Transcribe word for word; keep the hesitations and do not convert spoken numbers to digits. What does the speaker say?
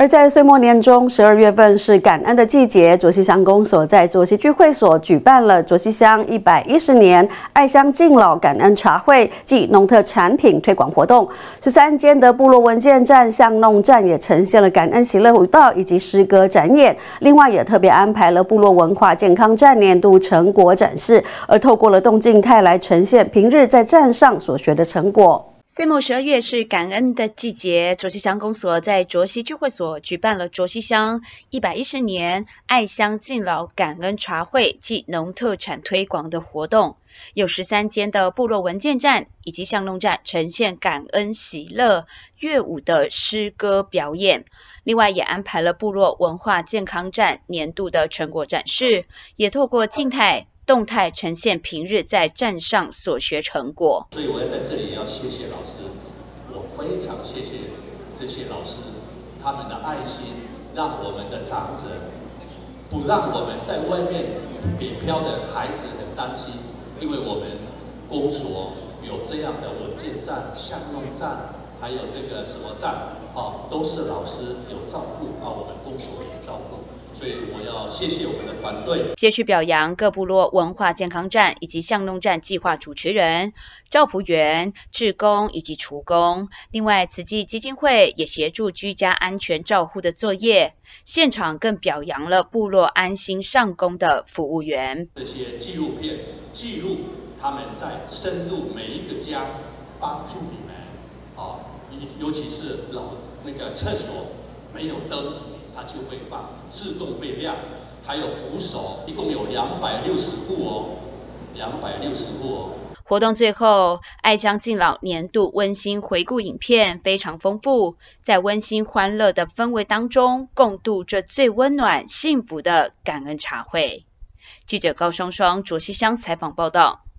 而在岁末年中，十二月份是感恩的季节，卓溪乡公所在卓溪聚会所举办了卓溪乡一百一十年爱乡敬老感恩茶会暨农特产品推广活动。十三间的部落文件站、巷弄站也呈现了感恩喜乐舞蹈以及诗歌展演。另外，也特别安排了部落文化健康站年度成果展示，而透过了动静态来呈现平日在站上所学的成果。 岁末十二月是感恩的季节，卓溪乡公所在卓溪聚会所举办了卓溪乡一百一十年爱乡敬老感恩茶会暨农特产推广的活动，有十三间的部落文件站以及巷弄站呈现感恩喜乐乐舞的诗歌表演。另外也安排了部落文化健康站年度的成果展示，也透过静态动态呈现平日在站上所学成果。 所以我要在这里也要谢谢老师，我非常谢谢这些老师，他们的爱心让我们的长者不让我们在外面北漂的孩子很担心，因为我们公所有这样的文件站、巷弄站，还有这个什么站，哦，都是老师有照顾，啊，我们公所也照顾。所以我要谢谢我们的团队。 接续表扬各部落文化健康站以及巷弄站计划主持人、照服员、志工以及厨工。另外，慈济基金会也协助居家安全照护的作业。现场更表扬了部落安心上工的服务员。 这些纪录片记录他们在深入每一个家，帮助你们。哦，尤其是老那个厕所没有灯，它就会放自动会亮，还有扶手，一共有两百六十户哦，两百六十户哦。 活动最后，爱乡敬老年度温馨回顾影片非常丰富，在温馨欢乐的氛围当中，共度这最温暖幸福的感恩茶会。记者高双双卓溪乡采访报道。